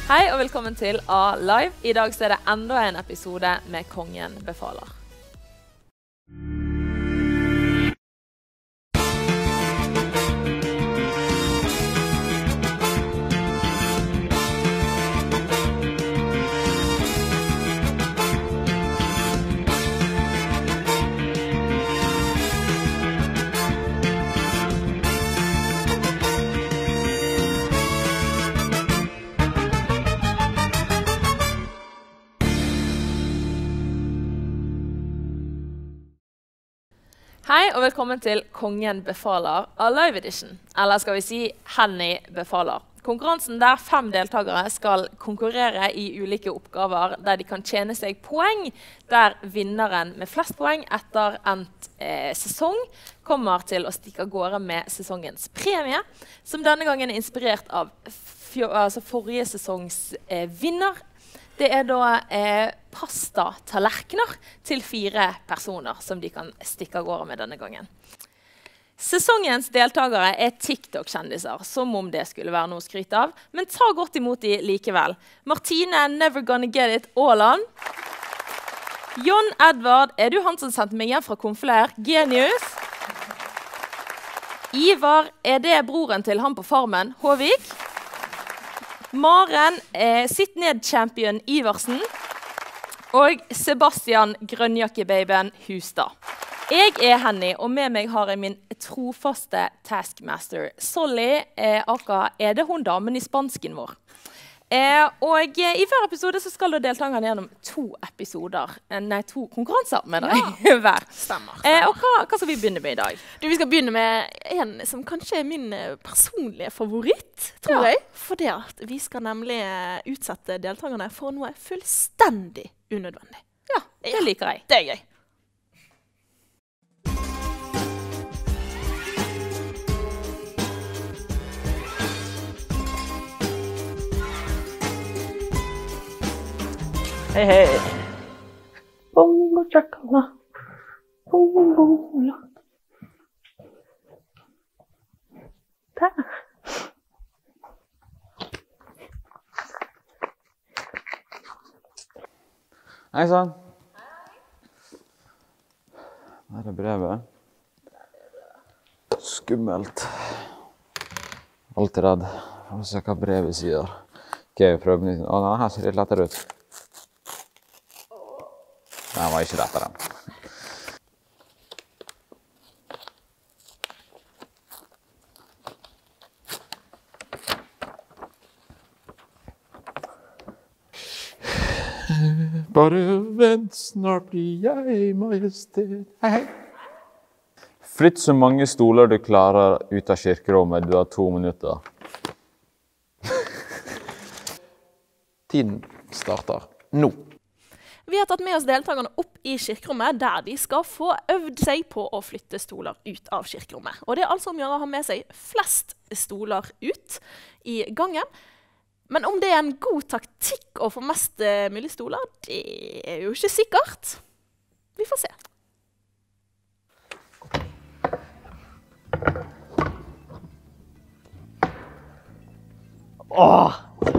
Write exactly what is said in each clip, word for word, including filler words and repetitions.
Hei og velkommen til A Live. I dag så er det enda en episode med Kongen befaler. Hei og velkommen til Kongen befaler A Live Edition, eller skal vi si Henny befaler. Konkurransen der fem deltakere skal konkurrere i ulike oppgaver der de kan tjene seg poeng, der vinneren med flest poeng etter endt eh, sesong kommer til å stikke av gårde med sesongens premie, som denne gangen er inspirert av altså forrige sesongs eh, vinner. Det er da eh, pasta-tallerkener til fire personer som de kan stikke av gårde med denne gangen. Sesongens deltakere er TikTok-kjendiser, som om det skulle være noe å skryte av, men ta godt imot de likevel. Martine, Never Gonna Get It, Åland. John Edvard, er du han som sendte meg hjem fra konfler? Genius. Ivar, er det broren til han på farmen? Håvik. Maren, eh, sitt ned-champion Iversen, og Sebastian Grønnjakkebabyen Hustad. Jeg er Henny, og med meg har jeg min trofaste taskmaster, Solly, eh, aka er det hun damen i spansken vår. Eh, og eh, i hver episode så skal da deltakerne gjennom to episoder, eh, nei, to konkurranser med deg ja. hver. Stemmer. stemmer. Eh, og hva, hva skal vi begynne med i dag? Du, vi skal begynne med en som kanskje er min personlige favoritt, tror ja. jeg. For det at vi skal nemlig utsette deltakerne for noe fullstendig unødvendig. Ja, det ja. liker jeg. Det er gøy. Hei, hei. Bongo chakala. Bongo bongo. Der. Hei sann. Her er brevet. Skummelt. Alltid redd. Jeg må se hva brevet sier. Ok, vi prøver på nytt. Å, nei, her ser det lettere ut. Den var ikke lettere. Bare vent, snart blir jeg majestet. Hei, hei. Flytt så mange stoler du klarer ut av kirkerommet. Du har to minutter. Tiden starter nå. Vi har tatt med oss deltakerne opp i kirkerommet, der de skal få øvd seg på å flytte stoler ut av kirkerommet. Og det er altså om å ha med seg flest stoler ut i gangen. Men om det er en god taktikk å få mest mulig stoler, det er jo ikke sikkert. Vi får se. Åh!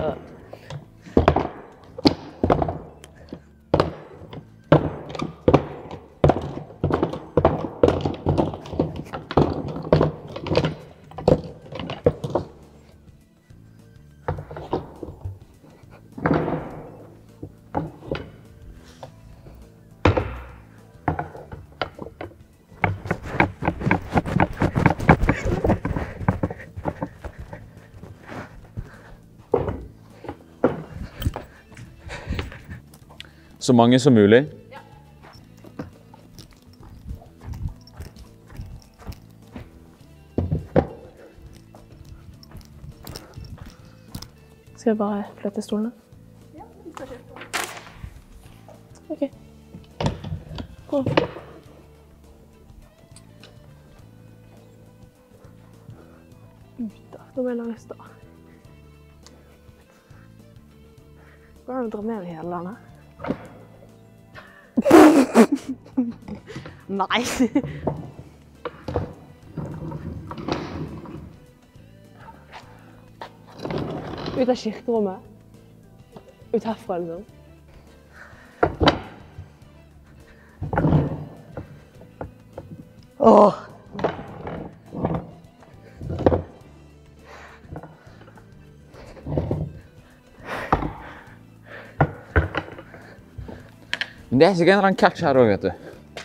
Så mange som mulig. Ja. Skal jeg bare flytte stolene? Ja, vi skal kjøpe. Ok. Kom. Ut da. Nå må jeg lage stå. Går det å dra med meg hele denne? Nei. Ut av kirkerommet. Ut herfra, liksom. Åh! Men det er sikkert en eller annen catch her også, vet du.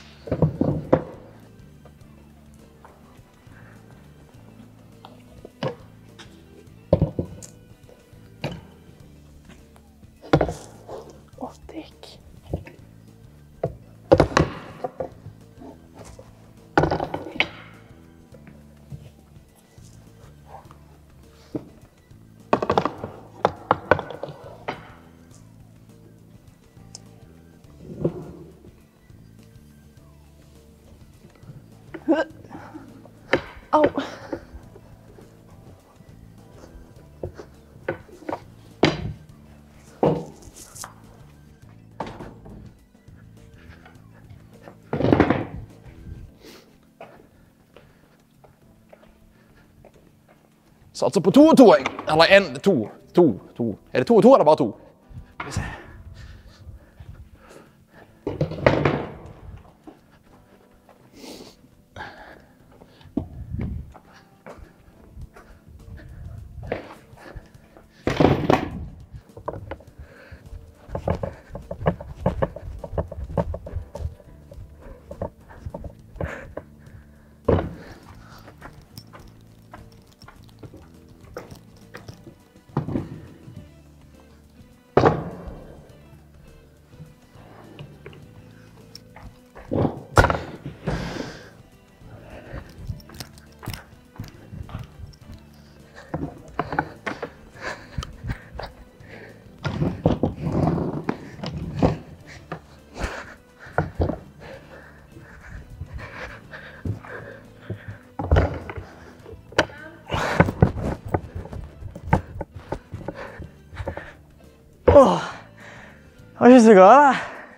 Åh, digg. Au. Satser på to og to, jeg. Eller en, to, to, to. Er det to og to, eller bare to? Skal vi se. Åh, det var ikke så galt.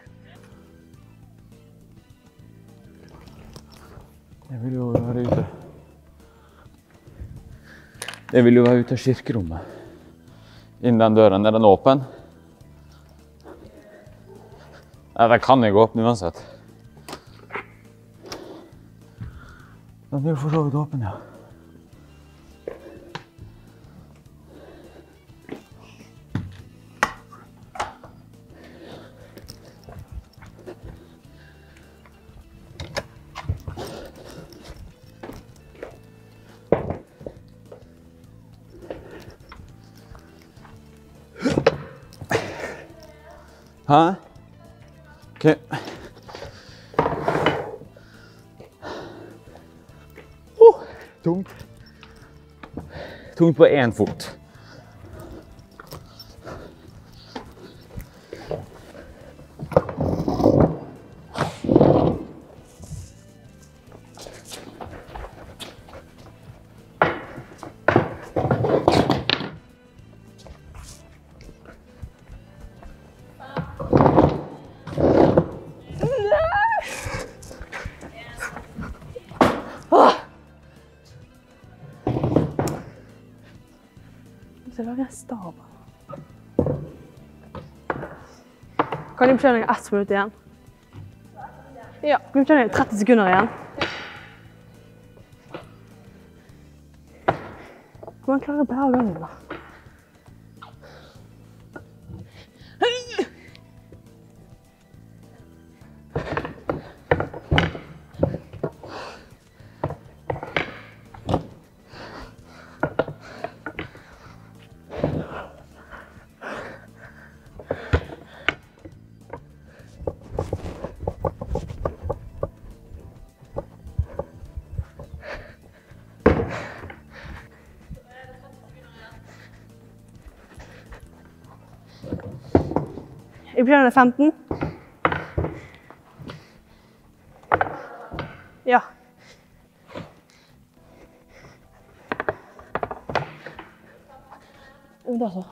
Jeg vil jo være ute. Jeg vil jo være ute av kirkerommet. Inn den døren, er den åpen? Nei, den kan jeg åpne uansett. Den er jo for så vidt åpen, ja. Hæ? Ok. Oh, tungt. Tungt på en fot. Så lager jeg en stav. Kan du kjøre deg ett minutt igjen? Ja. Kan du kjøre deg tretti sekunder igjen? Hvordan klarer jeg å bære gangen da? I blir det femten? Ja. Da så.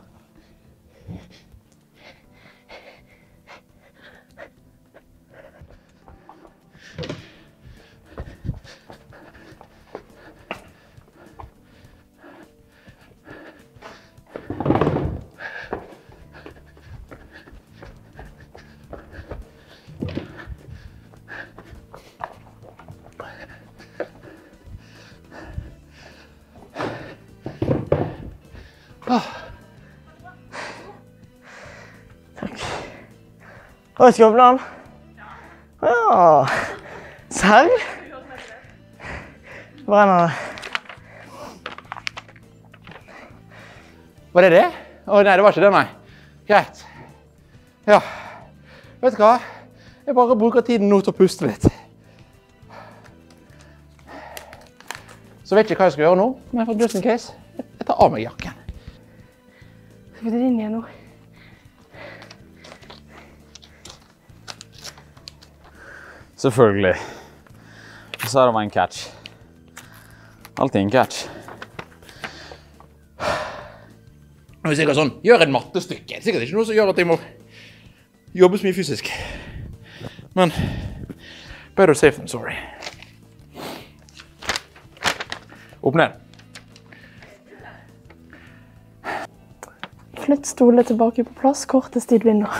Å, skal jeg åpne den? Ja. Serr? Brenner det. Var det det? Å nei, det var ikke det, nei. Greit. Ja. Vet du hva? Jeg bare bruker tiden nå til å puste litt. Så vet jeg ikke hva jeg skal gjøre nå, men for just in case, jeg tar av meg jakken. Skal vi inn igjen nå? Selvfølgelig. Så er det en catch. Alltid en catch. Det er sikkert sånn, gjør et mattestykke. Det er sikkert ikke noe som gjør at jeg må jobbe så mye fysisk. Men, better safe than sorry. Opp ned. Flytt stolen tilbake på plass, kortest tid vinner.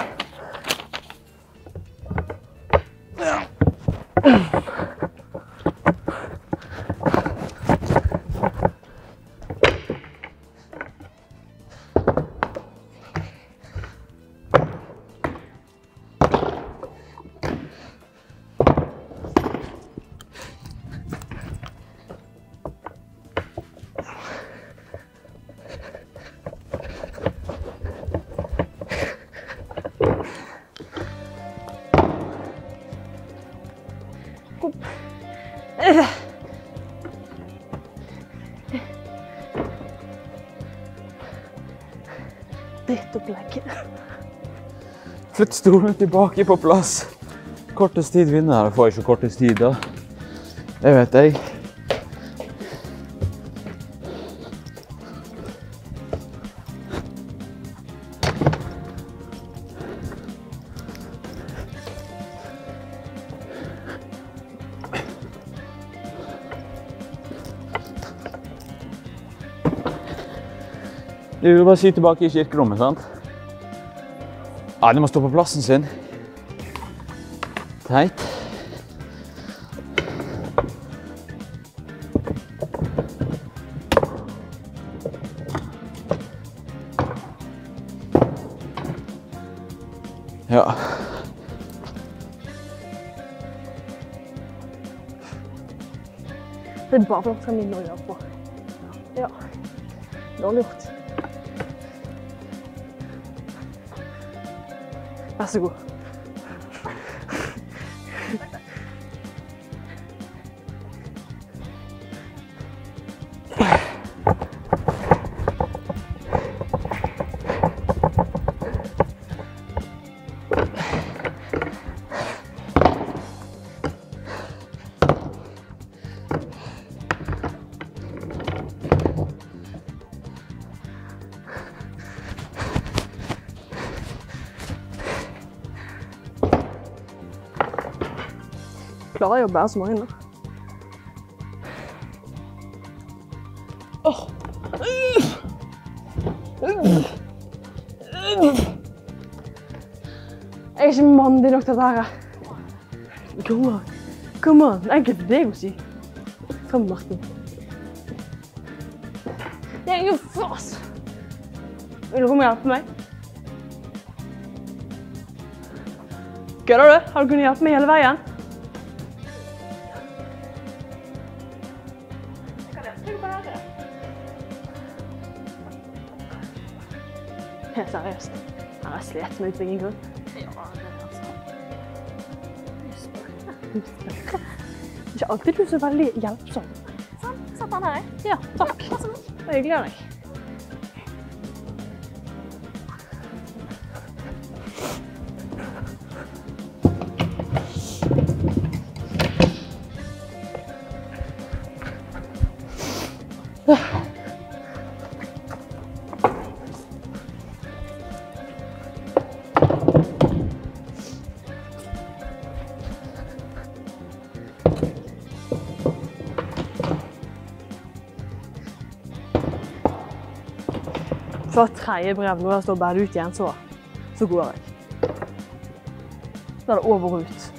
Ditt opplegg. Flytt stolen tilbake på plass. Kortest tid vinner. Jeg får ikke kortest tid da. Det vet jeg. Du vil bare sy tilbake i kirkerommet, sant? Ja, de må stå på plassen sin. Teit. Ja. Det er bare for at jeg minner å gjøre på. Ja, dårlig gjort. Vær så god. Klarer jeg å bære så mange da? Åh! Jeg er ikke mandig nok til dette her. Kom an. Kom an. Det er enkelt for deg å si. Frem, Martin. Det er jo fas! Vil du komme og hjelpe meg? Kødder du? Har du kunnet hjelpe meg hele veien? Helt seriøst. Har jeg slet med utbygging grunn? Ja, det er altså. Det er ikke alltid du er så veldig hjelpsom. Sånn, satt han her. Ja, takk. Ja, så godt. Det er hyggelig av deg. For tredje brev, når jeg står bare ut igjen, så, så går jeg. Da er det over og ut.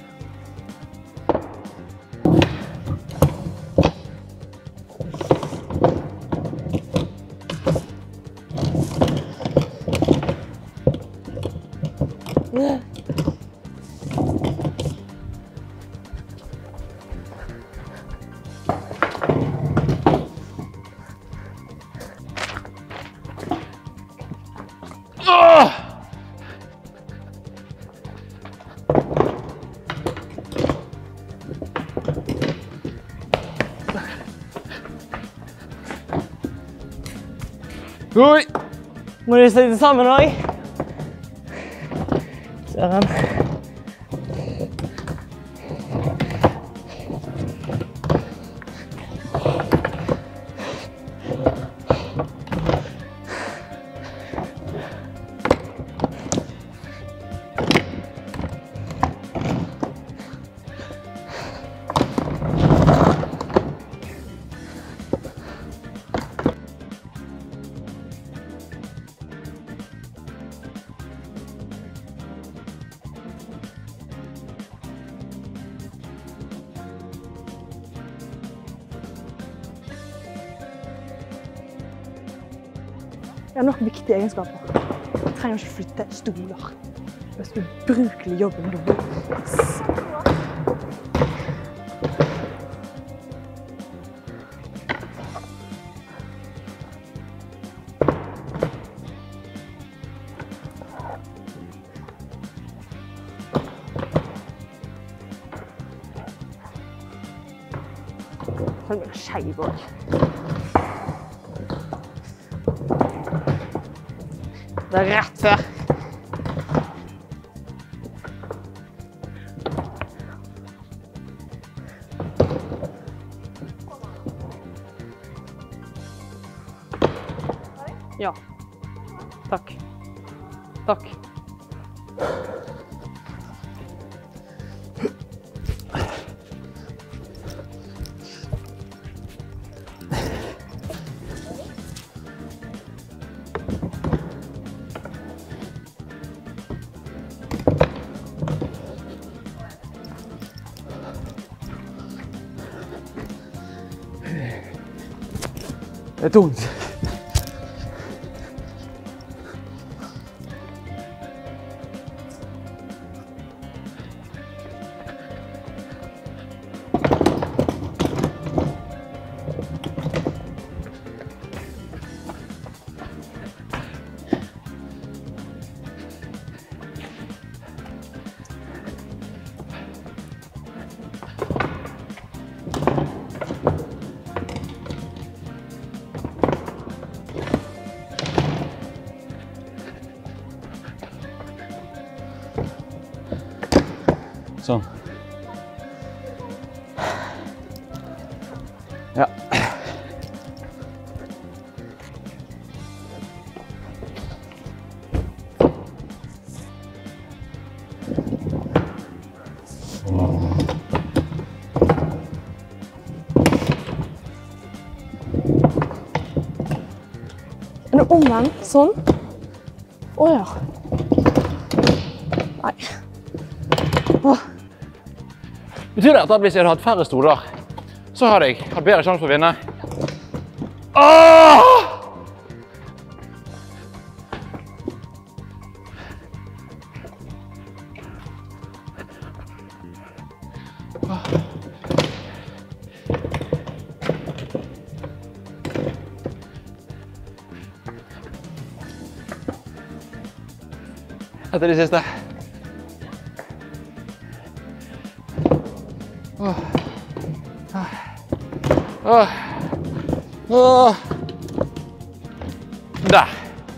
Oi! Må de sitte sammen også? Søren. Jeg har nok viktige egenskaper. Jeg trenger ikke flytte stoler. Det er en ubrukelig jobb om du Sånn blir det skeiv også. Det er rett før. Ja. Takk. Takk. Det er tungt. Sånn. Ja. Er det omvendt? Sånn? Å ja. Nei. Åh. Betyr det at hvis jeg hadde hatt færre stoler, så hadde jeg hatt bedre sjanse for å vinne? Åh! Etter de siste. Åh. Åh. Åh. Der.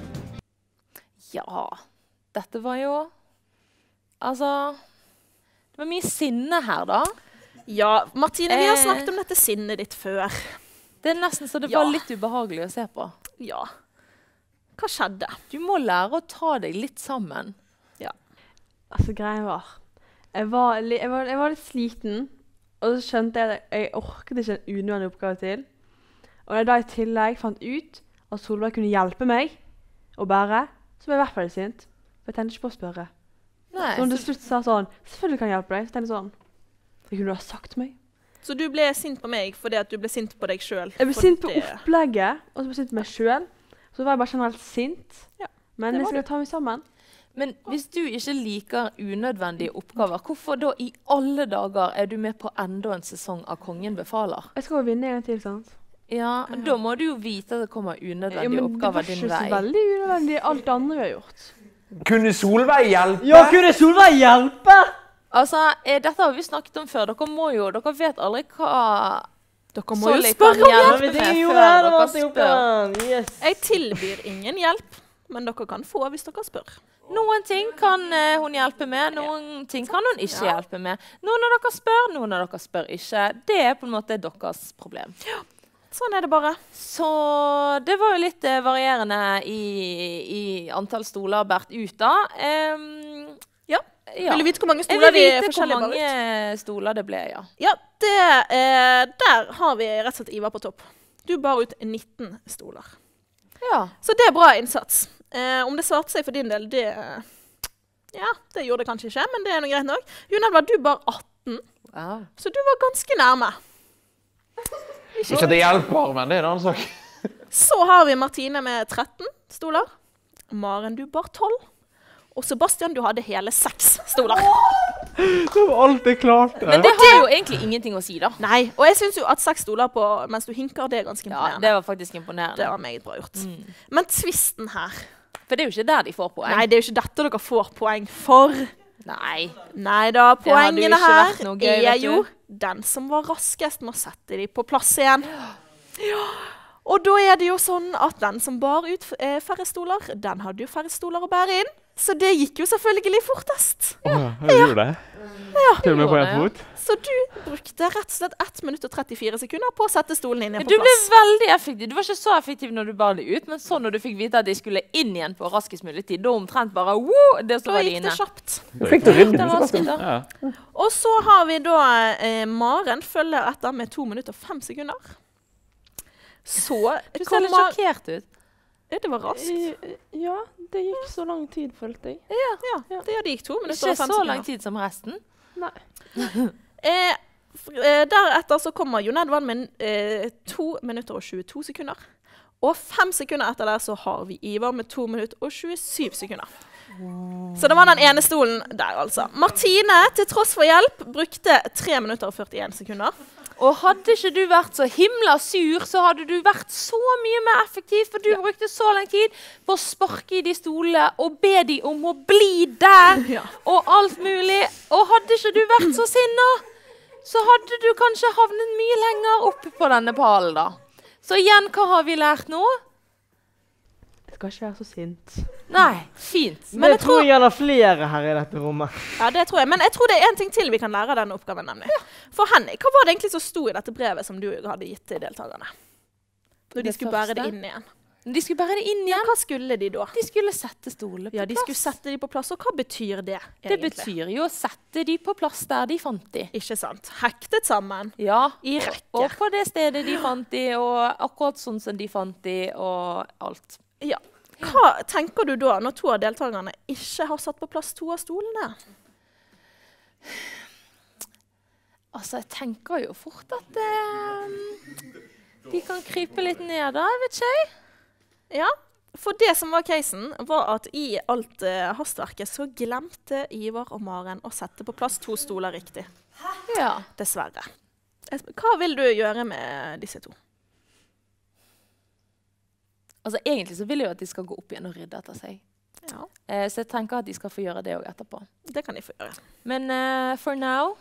Ja, dette var jo... Altså... Det var mye sinne her, da. Ja, Martine, vi har Eh. snakket om dette sinnet ditt før. Det er nesten så det Ja. var litt ubehagelig å se på. Ja. Hva skjedde? Du må lære å ta deg litt sammen. Altså, greien var, jeg var, li jeg, var, jeg var litt sliten, og så skjønte jeg at jeg orket ikke en unødvendig oppgave til. Og når jeg da i tillegg fant ut at Solveig kunne hjelpe meg å bære, så ble jeg i hvert fall litt sint. For jeg tenkte ikke på å spørre. Nei, Så hun til så, slutt sa sånn, selvfølgelig kan jeg hjelpe deg. Så tenkte jeg sånn, det kunne du ha sagt meg. Så du ble sint på meg fordi at du ble sint på deg selv? Jeg ble For sint på det- opplegget, og så ble jeg sint på meg selv. Så var jeg bare generelt sint. Ja, Men det jeg var skal ta meg sammen. men hvis du ikke liker unødvendige oppgaver, hvorfor da i alle dager er du med på enda en sesong av Kongen befaler? Jeg skal jo vinne en gang til, sant? Ja, da må du jo vite at det kommer Ja, unødvendige men det var oppgaver ikke din så vei. veldig unødvendig alt det andre vi har gjort. Kunne Solveig hjelpe? Ja, kunne Solveig hjelpe? Altså, eh, dette har vi snakket om før. Dere må jo, dere vet aldri hva Dere må Så jo litt spørre om kan hjelp. hjelpe med før dere spør. Yes. Jeg tilbyr ingen hjelp, men dere kan få hvis dere spør. Noen ting kan eh, hun hjelpe med, noen ting kan hun ikke hjelpe med. Noen av dere spør, noen av dere spør ikke. Det er på en måte deres problem. Sånn er det bare. Så det var jo litt eh, varierende i, i antall stoler båret ut da. Em, Ja. ja. Vil du vite hvor mange Jeg stoler vil de vite hvor forskjellige bar ut? mange stoler det ble, ja. Ja, det, eh, der har vi rett og slett Ivar på topp. Du bar ut nitten stoler. Ja. Så det er bra innsats. Eh, om det svarte seg for din del, det ja, det gjorde det kanskje ikke, men det er noe greit nok. Jon Edvard, du bar atten, Wow. så du var ganske nærme. Ikke at det hjelper, men det er en annen sak. Så har vi Martine med tretten stoler. Maren, du bar tolv. Og Sebastian, du hadde hele seks stoler. Så alt er klart. Men det har jo egentlig ingenting å si, da. Nei, og jeg synes jo at seks stoler på mens du hinker, det er ganske Ja, imponerende. det var faktisk imponerende. Det var meget bra gjort. Mm. Men tvisten her, For det er jo ikke der de får poeng. nei, det er jo ikke dette dere får poeng for. Nei. Nei da, Det hadde jo poengene ikke her vært noe gøy, er vet du. jo den som var raskest med å sette de på plass igjen. Ja. Og da er det jo sånn at den som bar ut eh, færre stoler, den hadde jo færre stoler å bære inn. Så det gikk jo selvfølgelig fortest. Åh, jeg gjorde det. Til og med på en Ja. fot. Så du brukte rett og slett ett minutt og trettifire sekunder på å sette stolen inn igjen Du på ble plass. veldig effektiv. Du var ikke så effektiv når du bar det ut, men så når du fikk vite at de skulle inn igjen på raskest mulig tid, da omtrent bare wow, det så Da var de gikk inne. det kjapt. Fikk du rydde Det det, var Sebastian? raskt, da. Ja. Og så har vi da eh, Maren følger etter med to minutter og fem sekunder. Så Du ser litt kommer sjokkert ut. Ja, det var raskt. Eh, Ja, det gikk så lang tid, følte jeg. Ja, det, det gikk to minutter Ikke og fem så sekunder. lang tid som resten. Nei. Eh, f- eh, deretter så kommer Jon Edvard med eh, to minutter og tjueto sekunder. Og fem sekunder etter der så har vi Ivar med to minutter og tjuesyv sekunder. Så det var den ene stolen der, altså. Martine, til tross for hjelp, brukte tre minutter og førtien sekunder. Og hadde ikke du vært så himla sur, så hadde du vært så mye mer effektiv, for du brukte så lang tid på å sparke i de stolene og be de om å bli der, Ja. og alt mulig. Og hadde ikke du vært så sinna, så hadde du kanskje havnet mye lenger oppe på denne pallen, da. Så igjen, hva har vi lært nå? Jeg skal ikke være så sint. Nei, fint. Men jeg tror jeg gjerne flere her i dette rommet. Ja, det tror jeg. Men jeg tror det er en ting til vi kan lære av denne oppgaven, nemlig. For Henning, hva var det egentlig som sto i dette brevet som du hadde gitt til deltakerne? Når de Det skulle bære det første? inn igjen. De skulle bære det inn Ja, igjen. hva skulle de da? De skulle sette stolene på Ja, de plass. skulle sette de på plass, og hva betyr det Det egentlig? betyr jo å sette de på plass der de fant de. Ikke sant? Hektet sammen. Ja, I rekke. og på det stedet de fant de, og akkurat sånn som de fant de, og alt. Ja. Hva tenker du da, når to av deltakerne ikke har satt på plass to av stolene? Altså, jeg tenker jo fort at eh, de kan krype litt ned da, jeg vet ikke jeg. Ja, for det som var casen, var at i alt eh, hastverket så glemte Ivar og Maren å sette på plass to stoler riktig. Ja. Dessverre. Hva vil du gjøre med disse to? Altså, egentlig så vil jeg jo at de skal gå opp igjen og rydde etter seg. Ja, Eh, så jeg tenker at de skal få gjøre det også etterpå. det kan de få gjøre. Men eh, for now,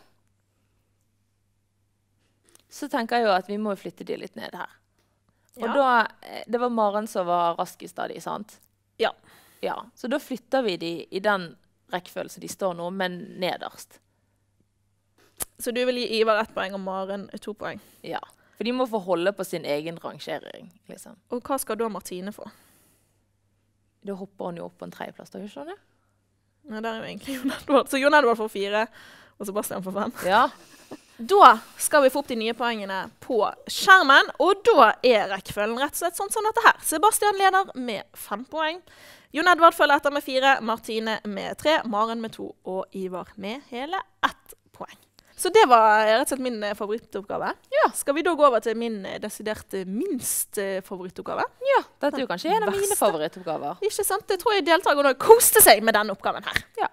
så tenker jeg jo at vi må flytte de litt ned her. Og Ja. da, eh, det var Maren som var raskest av de, sant? Ja. Ja, så da flytter vi de i den rekkefølgen de står nå, men nederst. Så du vil gi Ivar ett poeng og Maren to poeng. Ja, for de må få holde på sin egen rangering, liksom. Og hva skal da Martine få? Da hopper hun jo opp på en tredjeplass, da, ikke det? Ja, der er jo egentlig Jon Edvard. Så Jon Edvard får fire, og Sebastian får fem. Ja. Da skal vi få opp de nye poengene på skjermen, og da er rekkefølgen rett og slett sånn som dette her. Sebastian leder med fem poeng. Jon Edvard følger etter med fire, Martine med tre, Maren med to, og Ivar med hele ett poeng. Så det var rett og slett min eh, favorittoppgave. Ja. Skal vi da gå over til min eh, desidert eh, minst eh, favorittoppgave? Ja, dette er jo kanskje en av mine Verste. favorittoppgaver. Ikke sant? Jeg tror jeg deltakerne koste seg med denne oppgaven her. Ja.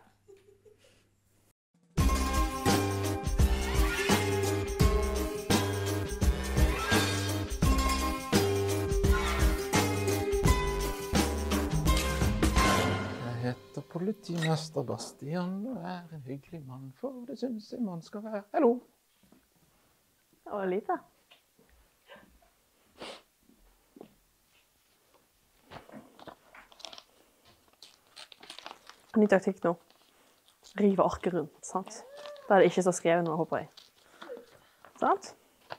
Jeg heter politimester Bastian og er en hyggelig mann, for det syns jeg man skal være. Hallo. Det var lite. Ny taktikk nå. Rive arket rundt, sant? Da er det ikke så skrevet noe, håper jeg. Sant?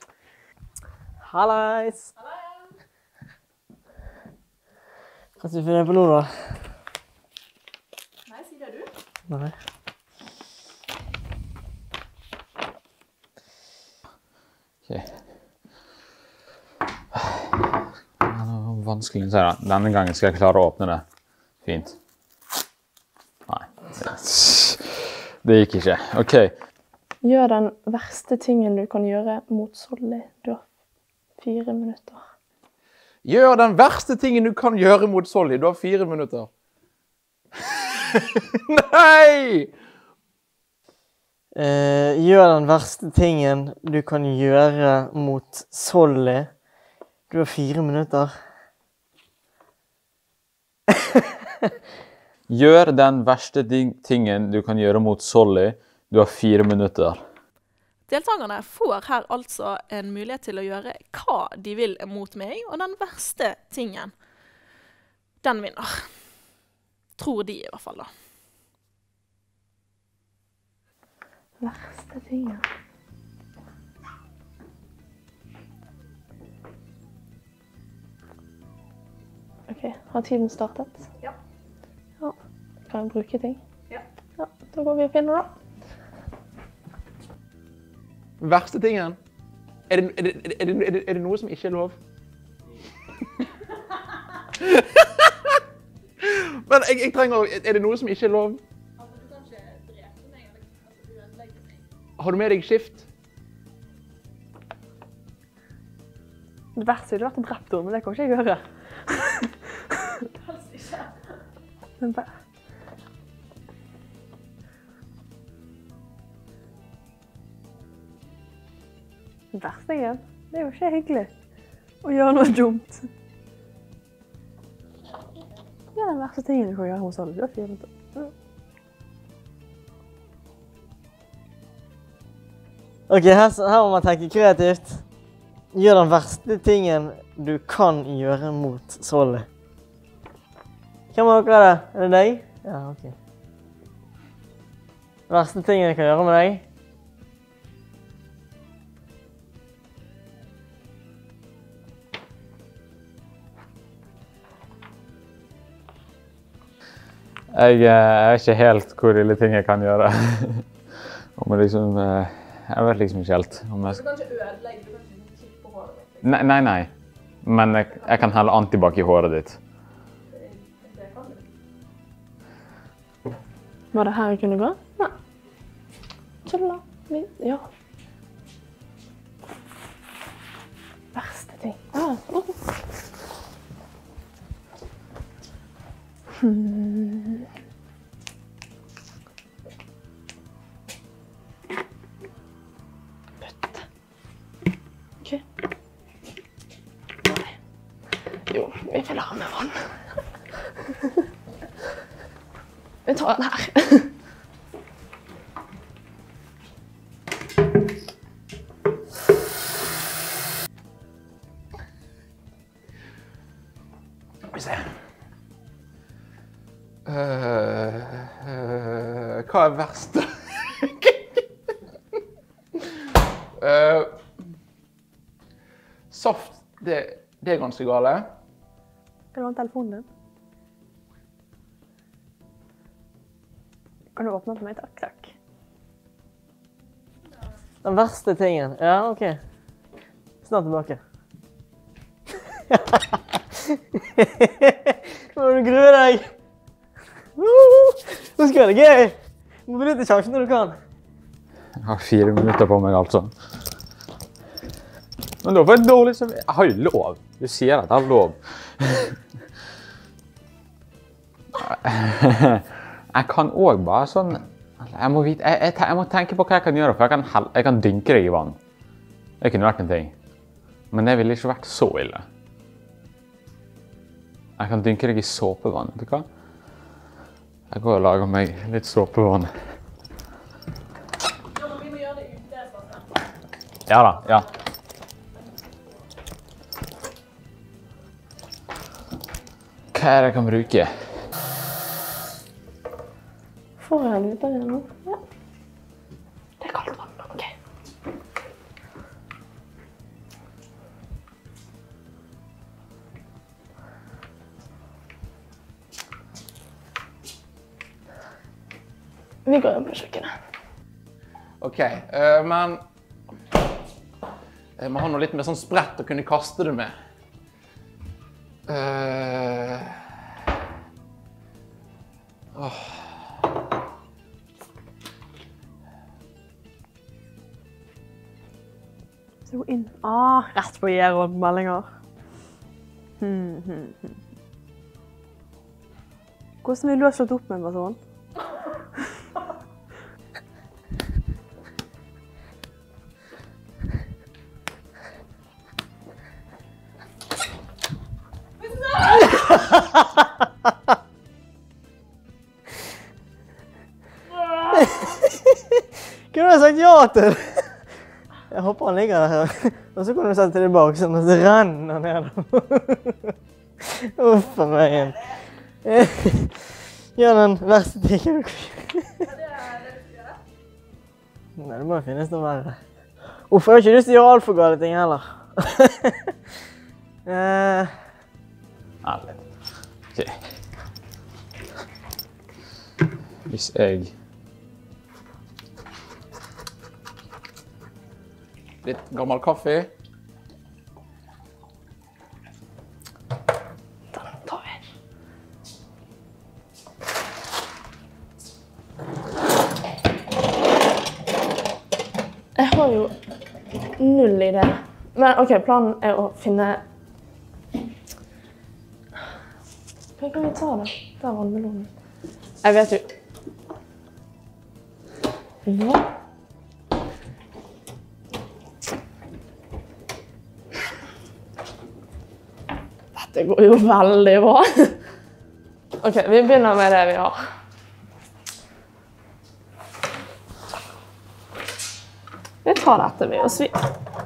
Hallais! Hva skal du finne på nå, da? Nei, sier det du? Nei. Ok. Det var vanskelig å si da. Denne gangen skal jeg klare å åpne det. Fint. Nei. Det gikk ikke. Ok. Gjør den verste tingen du kan gjøre mot Solly. Du har fire minutter. Gjør den verste tingen du kan gjøre mot Solly. Du har fire minutter. Nei! Eh, gjør den verste tingen du kan gjøre mot Solly. Du har fire minutter. Gjør den verste tingen du kan gjøre mot Solly. Du har fire minutter. Deltakerne får her altså en mulighet til å gjøre hva de vil mot meg, og den verste tingen, den vinner. Tror de i hvert fall da. Verste tingen. Ok, har tiden startet? Ja. Ja, kan jeg bruke ting? Ja. Ja, da går vi og finner da. Verste tingen? Er det, er, det, er, det, er, det, er det noe som ikke er lov? Men jeg, jeg trenger... Er det noe som ikke er lov? Altså, du kan ikke drepe meg, eller ødelegge meg. Har du med deg skift? Det verste ville vært å drepe henne, men det kan ikke jeg gjøre. Helst ikke. Men bare... Det verste igjen, det er jo ikke hyggelig å gjøre noe dumt. Det er den verste tingen du kan gjøre hos alle. Du har fire minutter. Ok, her, her må man tenke kreativt. Gjør den verste tingen du kan gjøre mot Solly. Hvem av dere er det? Er det deg? Ja, ok. Verste tingen jeg kan gjøre med deg? Jeg er ikke helt hvor ille ting jeg kan gjøre. Om jeg liksom... Jeg vet liksom ikke helt. Om jeg... Du kan ikke ødelegge, du kan ikke kippe håret ditt. Nei, nei, nei. Men jeg, jeg kan helle antibac i håret ditt. Det kan du. Var det her jeg kunne gå? Nei. Tulla. Ja. Verste ting. Ah. Oh. Hmm. Bøtte. Ok. Nei. Jo, vi vil ha med vann. Vi tar den her. Skal vi se. Uh, uh, hva er verst? uh, saft, det, det er ganske gale. Kan du ha telefonen din? Kan du åpne på meg? Takk, takk. Den verste tingen? Ja, ok. Snart tilbake. Nå må du grue deg. Nå skal det gøy! Du må benytte sjansen når du kan. Jeg har fire minutter på meg, altså. Men da var det dårlig som... Jeg har jo lov. Du sier at jeg har lov. Jeg kan også bare sånn... Jeg må, vite, jeg, jeg, jeg må tenke på hva jeg kan gjøre, for jeg kan, hel, jeg kan dynke deg i vann. Det kunne vært en ting. Men det ville ikke vært så ille. Jeg kan dynke deg i såpevann, vet du hva? Jeg går og lager meg litt såpevann. Ja, men vi må gjøre det ute, sånn. Ja da, ja. Hva er det jeg kan bruke? venter vi nå. Ja. Det er kaldt vann, ok. Vi går inn på kjøkkenet. Ok, uh, men jeg må ha noe litt mer sånn sprett å kunne kaste det med. Uh, oh. Så inn. Ah, rett på gjeråndmeldinger. Hmm, hmm, hmm. Hvordan vil du ha slått opp med en person? Kunne du ha sagt ja til? Jeg håper han ligger der. Og så kan du sette det bak, sånn at det renner ned. Uff a meg igjen. Gjør den verste tingen. Nei, det må finnes noe verre. Uff, jeg har ikke lyst til å gjøre alt for gale ting heller. uh. Ærlig. Ok. Hvis jeg... Litt gammel kaffe. Den tar vi. Jeg har jo null idé. Men ok, planen er å finne... Hva kan vi ta da? Der var vannmelonen. Jeg vet jo. Ja. Det går jo veldig bra. Ok, vi begynner med det vi har. Vi tar dette med oss. Vi...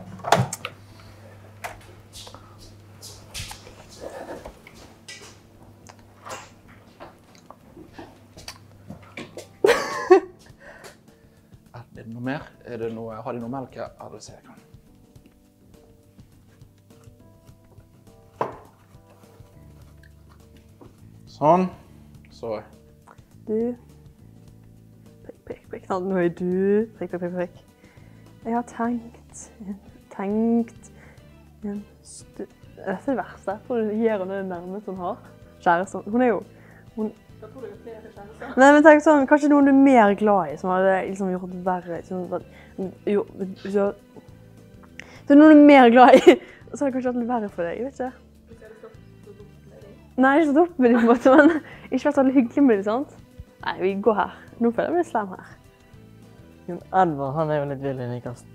Er det noe mer? Er det noe... Har de noe melk her? Ja, det ser jeg kan. Sånn. Så. Du. Prikk, prikk, prikk. Nå er du. Prikk, prikk, prikk, prikk. Jeg har tenkt, tenkt en stu... Dette er det verste. Jeg tror du gir henne det nærmeste hun har. Kjæresten. Hun er jo... Hun... Jeg tror du er flere kjæresten. Nei, men tenk sånn, kanskje noen du er mer glad i, som hadde liksom gjort det verre. Liksom, jo, så... Så noen du er mer glad i, så hadde det kanskje vært litt verre for deg, jeg vet ikke. Nei, ikke stått opp med dem på en måte, men ikke vært veldig hyggelig med dem, sant? Nei, vi går her. Nå føler jeg meg slem her. Jon Edvard, han er jo litt vild i Nikast.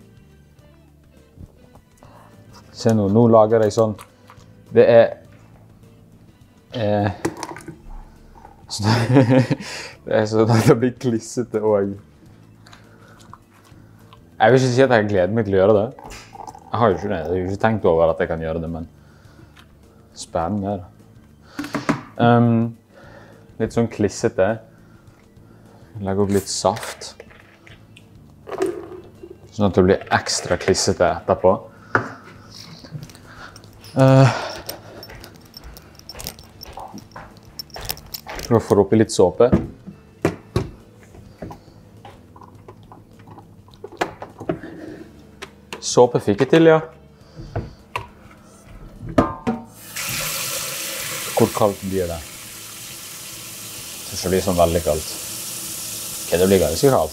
Se nå, nå lager jeg sånn. Det er... Eh, så det er sånn at det blir klissete og... Jeg vil ikke si at jeg gleder meg til å gjøre det. Jeg har jo ikke det. Jeg har jo ikke tenkt over at jeg kan gjøre det, men... Spennende er det. Um, litt sånn klissete. Legger opp litt saft. Sånn at det blir ekstra klissete etterpå. Uh, Prøv å få oppi litt såpe. Såpe fikk jeg til, ja. Hvor kaldt blir det? Jeg tror det blir sånn veldig kaldt. Ok, det blir ganske kaldt.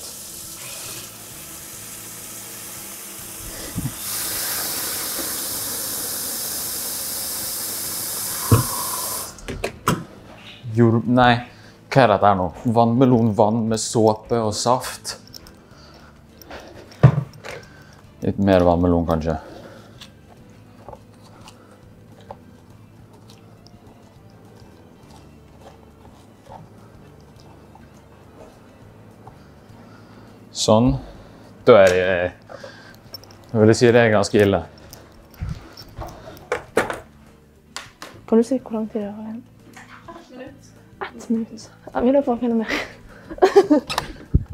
Jord... Nei, hva er dette her nå? Vannmelonvann med såpe og saft. Litt mer vannmelon, kanskje. Sånn. Da er det... Jeg vil si det er ganske ille. Kan du si hvor lang tid det har igjen? Ett minutt. Ett minutt. Ja, vi løper å finne mer.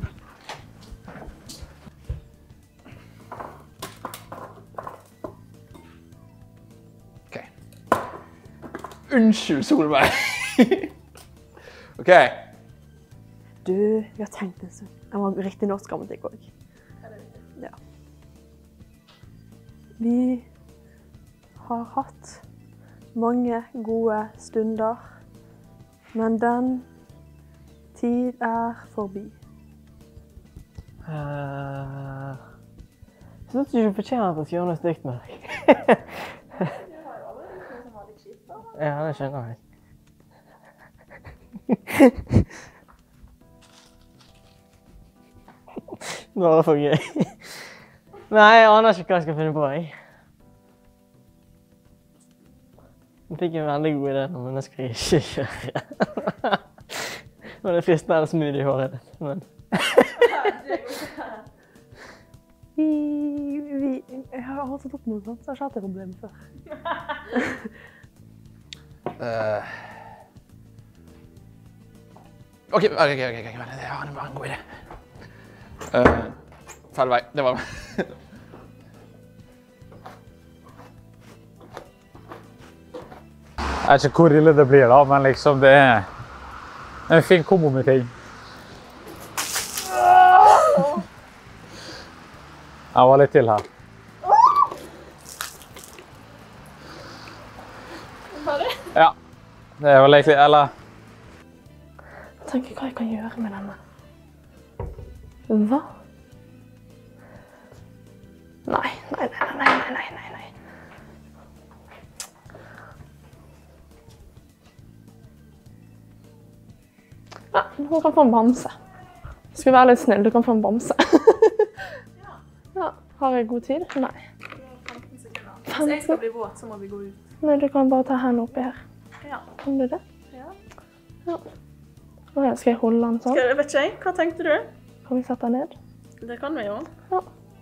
Unnskyld, Solveig. OK. Du, jeg har tenkt en stund. Jeg må ha riktig norsk grammatikk også. Ja. Vi har hatt mange gode stunder, men den tid er forbi. Uh, jeg synes du ikke fortjener at jeg skal gjøre noe stygt med deg. Ja, det skjønner jeg. Bare for gøy. Nei, jeg aner ikke hva jeg skal finne på, jeg. Jeg fikk en veldig god idé nå, men det skal jeg ikke gjøre. Men det frister en smoothie i håret ditt, men... Vi, vi, jeg har også tatt noe sånt, så jeg har ikke hatt det problemet før. Uh. OK, OK, OK. ok, ok. Det var en god idé. Uh, feil vei. Det var... Jeg vet ikke hvor ille det blir da, men liksom det er en fin kombo med ting. Jeg var litt til her. Var det? Ja, det var egentlig, eller... Jeg tenker hva jeg kan gjøre med denne. Hva? Nei, nei, nei, nei, nei, nei, nei, nei. Ja, du kan få en bamse. Skal vi være litt snill, du kan få en bamse. Ja, har jeg god tid? Nei. femten sekunder. Hvis jeg skal bli våt, så må vi gå ut. Nei, du kan bare ta hendene oppi her. Ja. Kan du det? Ja. Ja. Nå skal jeg holde den sånn. Skal, vet ikke jeg, hva tenkte du? Kan vi sette den ned? Det kan vi jo. Ja.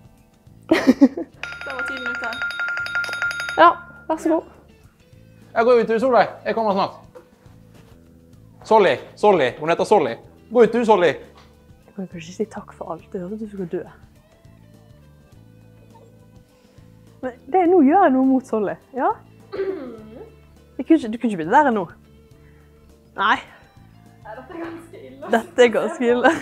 Det var ti minutter. Ja, vær så god. Jeg går ut, du, Solveig. Jeg kommer snart. Solly. Solly. Hun heter Solly. Gå ut, du, Solly. Jeg kan kanskje ikke si takk for alt. Det høres ut som du skal dø. Men det, nå gjør jeg noe mot Solly. Ja? Du kunne ikke, du kunne ikke begynne der nå. Nei. Nei, dette er ganske ille. Dette er ganske ille.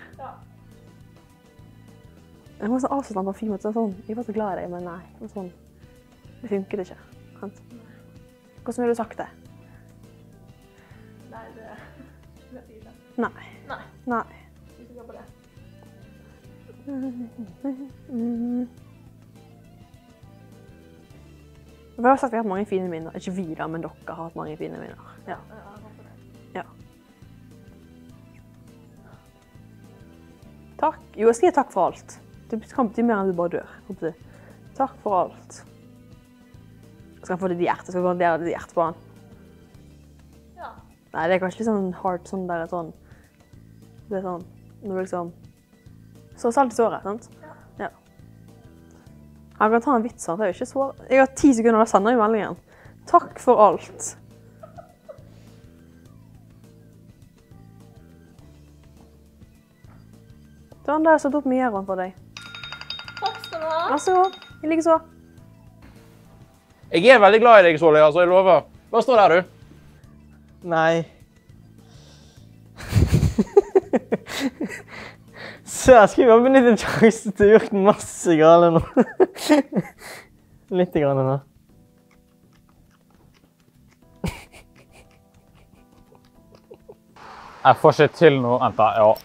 Jeg må så avslutte den parfymen til sånn. Jeg var så glad i deg, men nei. Det var sånn. Det funker ikke. Sant? Hvordan ville du sagt det? Nei, det det er ille. Nei. Nei. Nei. Vi skal gå på det. Mm. Vi har sagt at vi har hatt mange fine minner. Ikke vi da, men dere har hatt mange fine minner. Ja. Ja. Takk. Jo, jeg skal gi takk for alt. Det kan bety mer enn du bare dør. Håper du. Takk for alt. Skal han få det i hjertet? Skal han få det i hjertet på han? Ja. Nei, det er kanskje litt sånn hard, sånn der, sånn... Det er sånn, når du liksom... Så salt i såret, sant? Ja. Han kan ta en vits, sant? Det er jo ikke så... Jeg har ti sekunder, da sender jeg meldingen. Takk for alt. Du har der satt opp mye rundt for deg. Takk skal du ha. Vær så god. Jeg liker så. Jeg er veldig glad i deg, Solly, altså, jeg lover. Bare stå der, du. Nei. Så jeg skal bare benytte sjansen til å gjøre masse gale nå. Litt grann nå. Jeg får ikke til noe. Vent da, ja.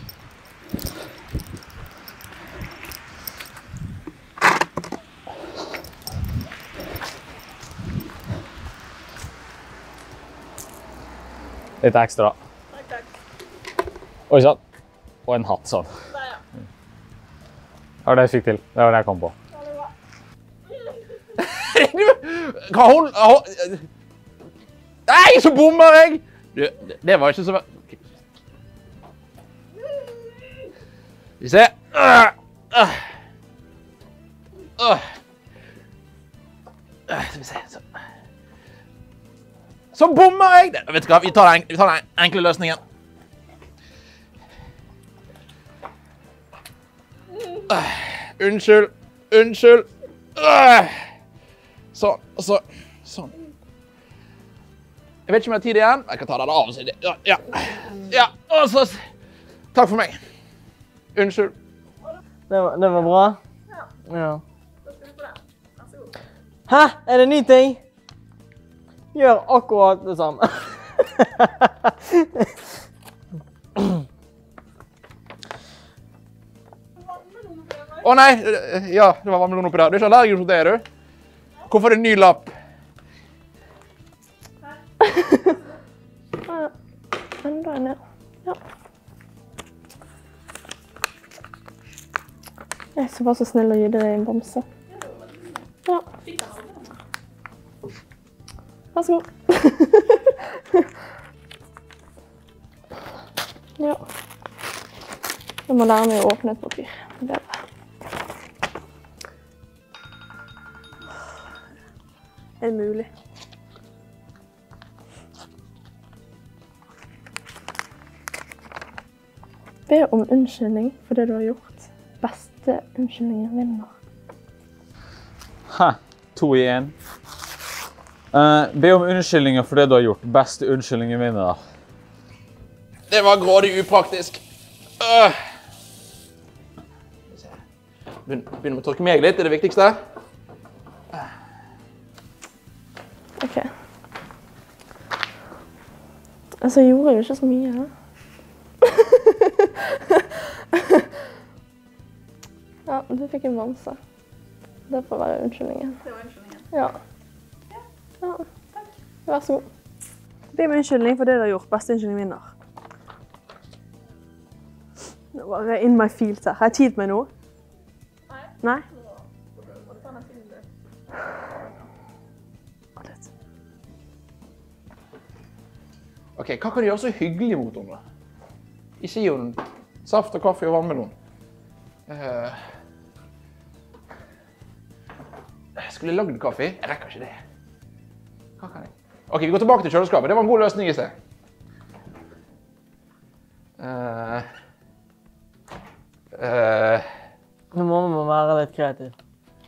Litt ekstra. Takk, takk. Oi, sånn. Og en hatt sånn. Der, ja. Det var det jeg fikk til. Det var det jeg kom på. Ha det bra. Du, hva hold... hold- Nei, så bommer jeg! Du, det, det var ikke så... ver- Ok. Vi ser. Øh, øh. Øh. Øh, Skal vi se. Så, så bommer jeg! Det- Vet du hva, vi tar den, vi tar den enkle løsningen. Øh, Unnskyld. Unnskyld. Øh. Sånn, og så... Sånn. Jeg vet ikke om jeg har tid igjen. Jeg kan ta denne av. Så det. Ja, ja. Ja, og så... Takk for meg. Unnskyld. Det var, det var bra? Ja. Hæ? Er det ny ting? Gjør akkurat det samme. Å nei, ja, det var vannmelon oppi der. Du er ikke allergisk mot det, er du? Hvorfor er det en ny lapp? Enda en ned. Ja. Jeg skal være så snill å gi deg en bamse. Ja. Vær så god. Ja. Jeg må lære meg å åpne et papir. Bedre. Er det mulig? Be om unnskyldning for det du har gjort. Beste unnskyldningen vinner. Hæ, to i en. Uh, be om unnskyldninger for det du har gjort. Beste unnskyldningen vinner. Det var grådig upraktisk. Øh. Begynner med å tørke meg litt, det er det viktigste. Ok. Altså, jeg gjorde jo ikke så mye, da. Ja, du fikk en bamse. Det får være unnskyldningen. Det var unnskyldningen? Ja. Ja, takk. Vær så god. Be om unnskyldning for det du har gjort. Beste unnskyldning vinner. Nå var jeg in my field her. Har jeg tid med noe? Nei. Nei? Ok, hva kan du gjøre så hyggelig mot henne? Ikke gi henne saft og kaffe og vannmelon. Uh, skulle jeg lagd kaffe? Jeg rekker ikke det. Hva kan jeg? Ok, vi går tilbake til kjøleskapet. Det var en god løsning i sted. Uh, uh, Nå må man være litt kreativ.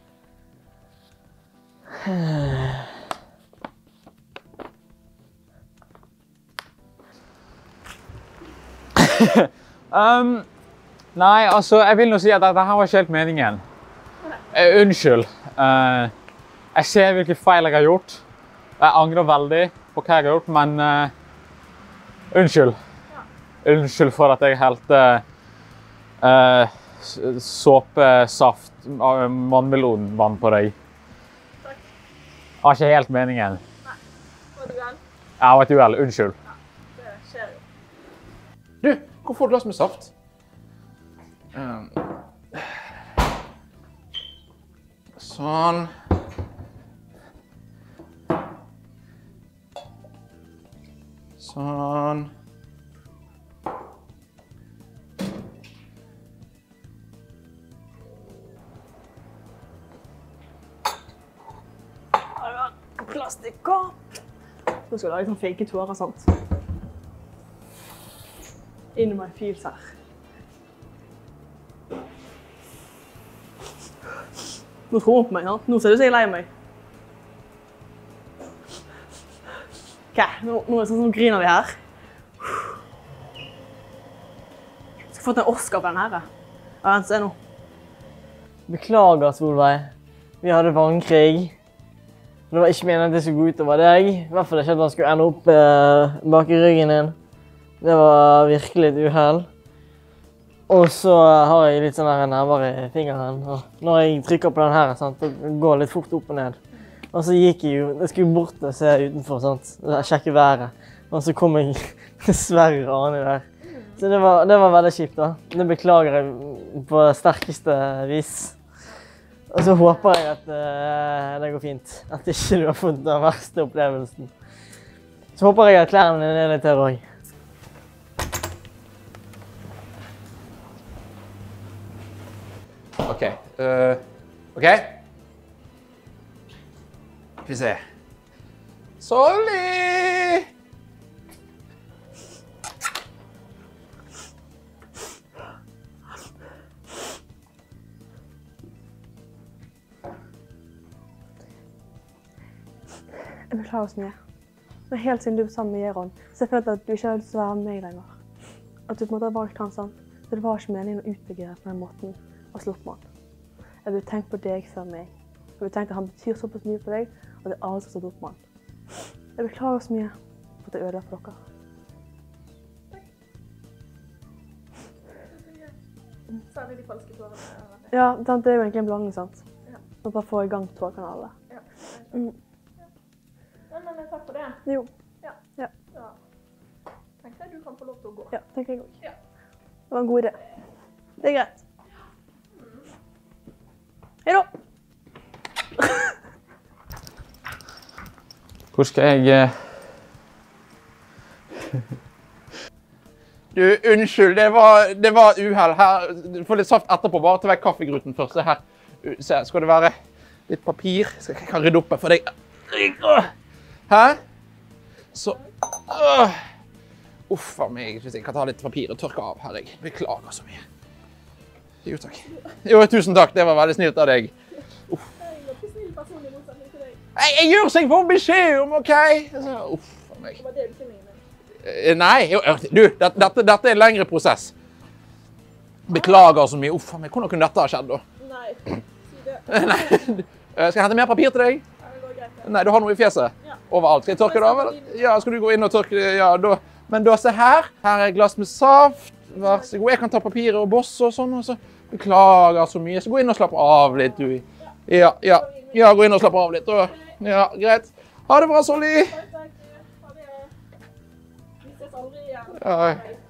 um, nei, altså, jeg vil nå si at dette her var ikke helt meningen. Uh, unnskyld. Uh, jeg ser hvilke feil jeg har gjort. Jeg angrer veldig på hva jeg har gjort, men uh, unnskyld. Unnskyld for at jeg helte uh, såpesaft av vannmelonvann på deg. Takk. Det var ikke helt meningen. Nei. Var du vel? Ja, jeg var et uhell. Unnskyld. Det skjer jo. du, hvor får du glass med saft? Um, sånn. Sånn. Plastikkopp. Nå skal jeg lage sånn fake tårer og sånt. In my feels her. Nå tror hun på meg, ja. Nå ser du seg lei meg. Ok, nå, nå er det sånn som griner vi her. Jeg skal fått en Oscar på den her. Ja, vent, se nå. Beklager, Solveig. Vi hadde vannkrig. Det var ikke meningen at det skulle gå ut over deg. I hvert fall ikke at han skulle ende opp eh, bak i ryggen din. Det var virkelig et uhell. Og så har jeg litt sånn nerver i fingeren. Og når jeg trykker på den her, sant, det går litt fort opp og ned. Og så gikk jeg jo, jeg skulle bort og se utenfor, sant, sjekke været. Og så kom jeg dessverre an i der. Så det var, det var veldig kjipt da. Det beklager jeg på sterkeste vis. Og så håper jeg at uh, det går fint. At ikke du har fått den verste opplevelsen. Så håper jeg at klærne dine er litt her også. Ok. Uh, ok. Skal vi se. Solly! Jeg beklager så mye. Men helt siden du var sammen med Jeron, så jeg følte at du ikke hadde lyst til å være med meg lenger. At du på en måte har valgt han sånn. Så det var ikke meningen å utbygge på den måten og slå opp med han. Jeg ville tenkt på deg før meg. Jeg ville tenkt at han betyr såpass mye for deg, og det er aldri slått opp med han. Jeg beklager så mye for at jeg ødela for dere. Særlig de falske tårene. Ja, det er jo egentlig en blanding, sant? Og bare få i gang tårkanalene. Ja. Mm. Ja, men takk for det. Jo. Ja. Ja. Ja. Tenkte jeg du kan få lov til å gå. Ja, tenker jeg også. Ja. Det var en god idé. Det er greit. Hei da! Hvor skal jeg... eh, Du, unnskyld, det var, det var et uheld her. Du får litt saft etterpå, bare ta vekk kaffegruten først. Se her. Se, skal det være litt papir? Skal jeg kan rydde opp her for deg. Hæ? Så... Øh. Uff a meg, hvis jeg kan ta litt papir og tørke av her. Jeg beklager så mye. Jo, takk. Jo, tusen takk. Det var veldig snilt av deg. Uff. Jeg, jeg gjør seg for beskjed om, OK? Så, uff a meg. Eh, Nei, jo, eh, du, det- dette, dette er en lengre prosess. Beklager så mye. Uff a meg, hvordan kunne dette ha skjedd da? Nei, si det. Nei. Eh, Skal jeg hente mer papir til deg? Ja, det går greit. Nei, du har noe i fjeset? Overalt. Skal jeg tørke det av? eller? Ja, skal du gå inn og tørke det? Ja, da. Men da, se her. Her er et glass med saft. Vær så god. Jeg kan ta papiret og bosse og sånn. Og så. Beklager så mye. Så gå inn og slapp av litt, du. Ja, ja. Ja, gå inn og slapp av litt. Da. Ja, greit. Ha det bra, Solly. Ja.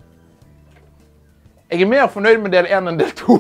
Jeg er mer fornøyd med del én enn del to.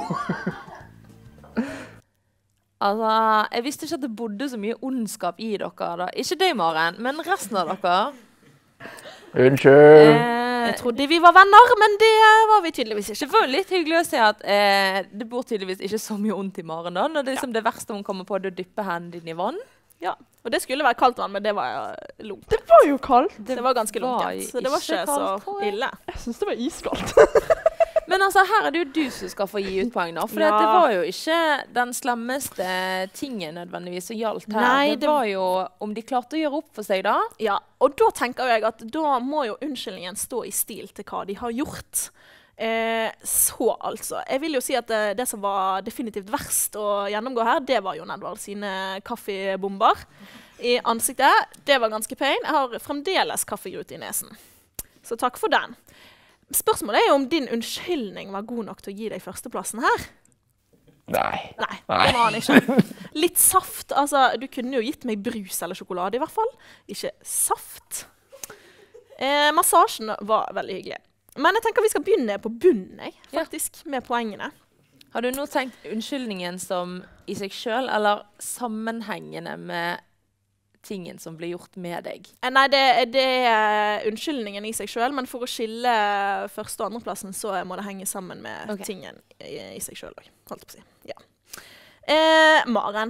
Altså, jeg visste ikke at det bodde så mye ondskap i dere da. Ikke deg, Maren, men resten av dere. Unnskyld. Eh, Jeg trodde vi var venner, men det var vi tydeligvis ikke. det var litt hyggelig å se at eh, det bor tydeligvis ikke så mye ondt i Maren da. Når det, liksom, det verste hun kommer på, det å dyppe hendene dine i vann. Ja, og det skulle være kaldt vann, men det var lungt. Det var jo kaldt. Det var ganske var lunkent, så det var ikke ikke kaldt, tror så jeg. ille. Jeg synes det var iskaldt. Men altså, her er det jo du som skal få gi ut poeng da. For Ja. det var jo ikke den slemmeste tingen nødvendigvis som gjaldt her. Nei, det, det- var jo om de klarte å gjøre opp for seg da. Ja, og da tenker jeg at da må jo unnskyldningen stå i stil til hva de har gjort. Eh, så altså, jeg vil jo si at det, det som var definitivt verst å gjennomgå her, det var Jon Edvard sine kaffebomber i ansiktet. Det var ganske pain. Jeg har fremdeles kaffegrut i nesen. Så takk for den. Spørsmålet er jo om din unnskyldning var god nok til å gi deg førsteplassen her. Nei. Nei, det var han ikke. Litt saft. Altså, du kunne jo gitt meg brus eller sjokolade i hvert fall. Ikke saft. Eh, massasjen var veldig hyggelig. Men jeg tenker vi skal begynne på bunnen, jeg, faktisk, med poengene. Har du nå tenkt unnskyldningen som i seg selv, eller sammenhengende med tingen som ble gjort med deg? Eh, nei, det, det er unnskyldningen i seg selv, men for å skille første- og andreplassen så må det henge sammen med Ok. tingen i, i seg selv også, holdt jeg på å si. Ja. Eh, Maren.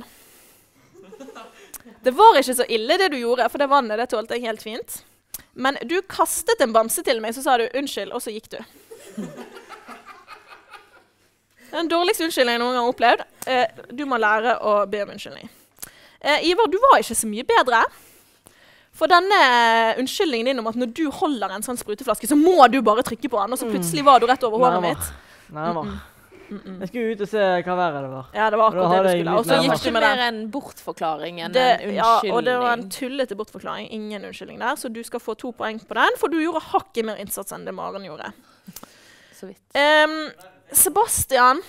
Det var ikke så ille det du gjorde, for det vannet det tålte jeg helt fint. Men du kastet en bamse til meg, så sa du unnskyld, og så gikk du. Det er den dårligste unnskyldningen jeg noen gang har opplevd. Eh, du må lære å be om unnskyldning. Eh, Ivar, du var ikke så mye bedre. For denne unnskyldningen din om at når du holder en sånn spruteflaske, så må du bare trykke på den, og så plutselig var du rett over håret Nei, mitt. Nei, da. Jeg skulle ut og se hva været det var. Ja, det var Da akkurat det hadde du jeg skulle. litt Og så Så nærmere. gikk gikk du det med mer den. en bortforklaring enn Det, en unnskyldning. ja, og det var en tullete bortforklaring. Ingen unnskyldning der, så du skal få to poeng på den, for du gjorde hakket mer innsats enn det Maren gjorde. Så vidt. Em, Sebastian,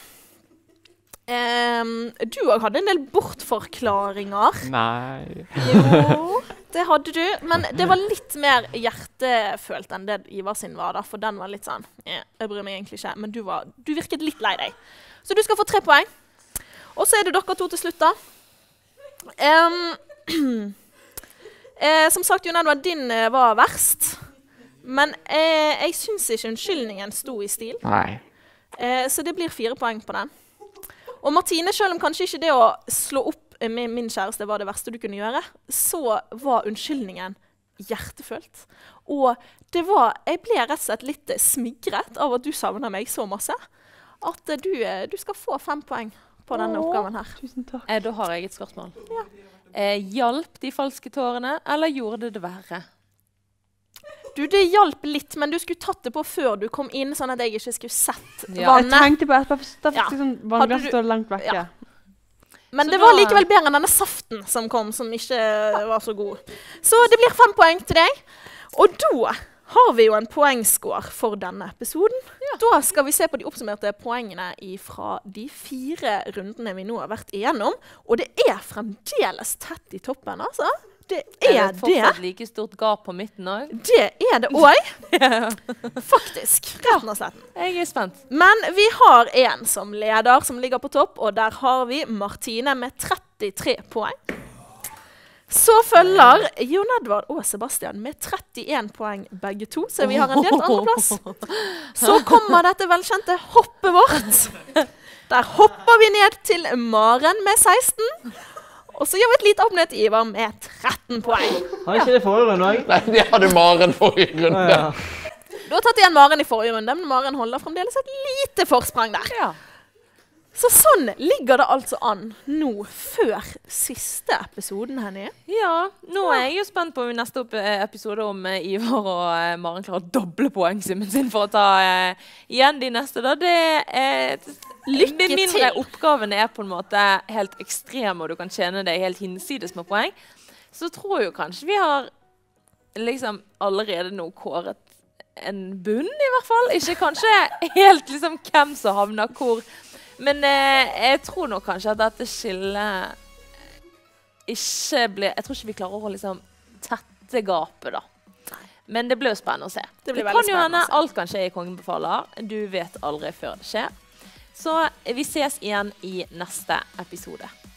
em, du òg hadde en del bortforklaringer. Nei. Jo, det hadde du. Men det var litt mer hjertefølt enn det Ivar sin var, da, for den var litt sånn eh, Jeg bryr meg egentlig ikke, men du, var, du virket litt lei deg. Så du skal få tre poeng. Og så er det dere to til slutt, da. Em, eh, som sagt, Jon Edvard, din eh, var verst. Men eh, jeg syns ikke unnskyldningen sto i stil. Nei. Eh, så det blir fire poeng på den. Og Martine, selv om kanskje ikke det å slå opp med min kjæreste var det verste du kunne gjøre, så var unnskyldningen hjertefølt. Og det var, jeg ble rett og slett litt smigret av at du savner meg så masse, at eh, du, eh, du skal få fem poeng på denne oppgaven her. Tusen takk. Eh, da har jeg et spørsmål. Eh, hjalp de falske tårene, eller gjorde det det verre? Du, det hjalp litt, men du skulle tatt det på før du kom inn, sånn at jeg ikke skulle sett Ja. Jeg vannet. tenkte på etterpå, for Ja. sånn Hadde vannglass du- står langt vekke. Ja. Men Så det var da- likevel bedre enn denne saften som kom, som ikke var så god. Så det blir fem poeng til deg. Og da har vi jo en poengscore for denne episoden. Da skal vi se på de oppsummerte poengene fra de fire rundene vi nå har vært igjennom. Og det er fremdeles tett i toppen, altså. Det Er er det det. fortsatt like stort gap på midten også? Det er det òg. Faktisk. Rett og slett. Jeg er spent. Men vi har en som leder, som ligger på topp, og der har vi Martine med trettitre poeng. Så følger Jon Edvard og Sebastian med trettien poeng begge to, så vi har en delt andreplass. Så kommer dette velkjente hoppet vårt. Der hopper vi ned til Maren med seksten. Og så gjør vi et lite oppnett Ivar med tretten poeng. Har ikke det forrige runde også? Nei, det hadde Maren forrige runde. Ja. Du har tatt igjen Maren i forrige runde, men Maren holder fremdeles et lite forsprang der. Ja. Så sånn ligger det altså an nå før siste episoden, Henny. Ja, nå er jeg jo spent på i neste opp- episode om eh, Ivar og eh, Maren klarer å doble poengsummen sin for å ta eh, igjen de neste. Da. Det er Lykke med mindre til. oppgavene er på en måte helt ekstreme, og du kan tjene deg helt hinsides med poeng, så tror jeg jo kanskje vi har liksom allerede nå kåret en bunn, i hvert fall. Ikke kanskje helt liksom hvem som havner hvor. Men eh, jeg tror nok kanskje at dette skillet ikke blir Jeg tror ikke vi klarer å liksom tette gapet, da. Men det blir jo spennende å se. Det Det, blir kan veldig jo hende spennende å se. alt kan skje i Kongen befaler. Du vet aldri før det skjer. Så vi ses igjen i neste episode.